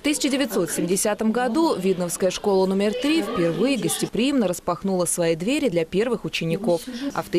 1970 году Видновская школа номер 3 впервые гостеприимно распахнула свои двери для первых учеников. А в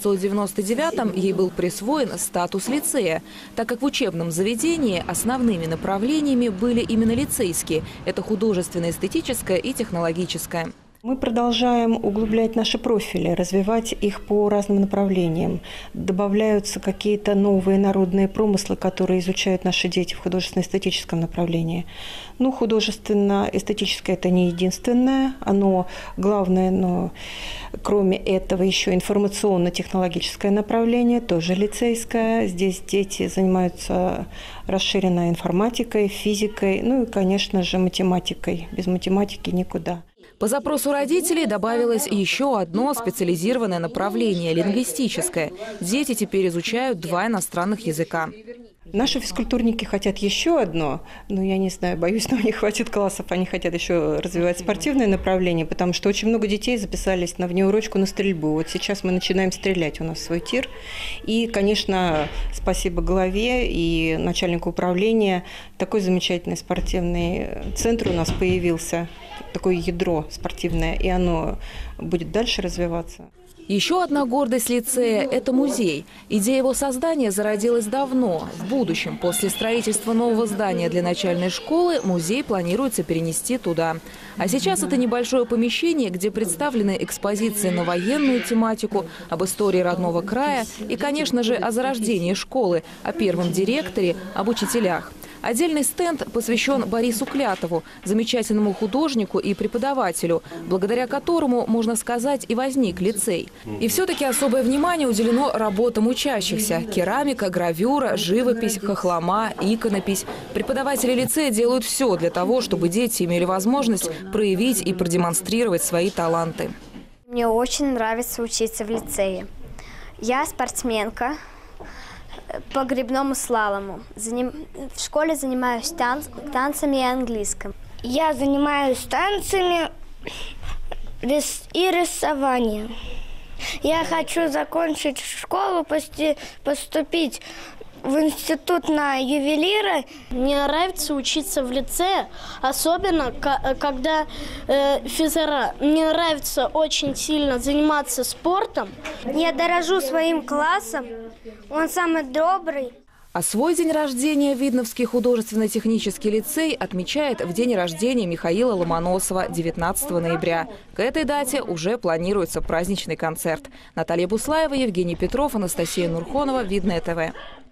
1999 ей был присвоен статус лицея, так как в учебном заведении основными направлениями были именно лицейские – это художественно-эстетическое и технологическое. Мы продолжаем углублять наши профили, развивать их по разным направлениям. Добавляются какие-то новые народные промыслы, которые изучают наши дети в художественно-эстетическом направлении. Ну, художественно-эстетическое – это не единственное, оно главное, но кроме этого еще информационно-технологическое направление, тоже лицейское. Здесь дети занимаются расширенной информатикой, физикой, ну и, конечно же, математикой. Без математики никуда. По запросу родителей добавилось еще одно специализированное направление – лингвистическое. Дети теперь изучают 2 иностранных языка. Наши физкультурники хотят еще одно, но я не знаю, боюсь, но у них хватит классов. Они хотят еще развивать спортивное направление, потому что очень много детей записались на внеурочку на стрельбу. Вот сейчас мы начинаем стрелять, у нас свой тир. И, конечно, спасибо главе и начальнику управления. Такой замечательный спортивный центр у нас появился, такое ядро спортивное, и оно будет дальше развиваться. Еще одна гордость лицея – это музей. Идея его создания зародилась давно. В будущем, после строительства нового здания для начальной школы, музей планируется перенести туда. А сейчас это небольшое помещение, где представлены экспозиции на военную тематику, об истории родного края и, конечно же, о зарождении школы, о первом директоре, об учителях. Отдельный стенд посвящен Борису Клятову, замечательному художнику и преподавателю, благодаря которому, можно сказать, и возник лицей. И все-таки особое внимание уделено работам учащихся. Керамика, гравюра, живопись, хохлома, иконопись. Преподаватели лицея делают все для того, чтобы дети имели возможность проявить и продемонстрировать свои таланты. Мне очень нравится учиться в лицее. Я спортсменка по гребному слалому. В школе занимаюсь танцами и английским. Я занимаюсь танцами и рисованием. Я хочу закончить школу, поступить в институт на ювелира. Мне нравится учиться в лицее, особенно когда физра. Мне нравится очень сильно заниматься спортом. Я дорожу своим классом, он самый добрый. А свой день рождения Видновский художественно-технический лицей отмечает в день рождения Михаила Ломоносова 19 ноября. К этой дате уже планируется праздничный концерт. Наталья Буслаева, Евгений Петров, Анастасия Нурхонова, Видное ТВ.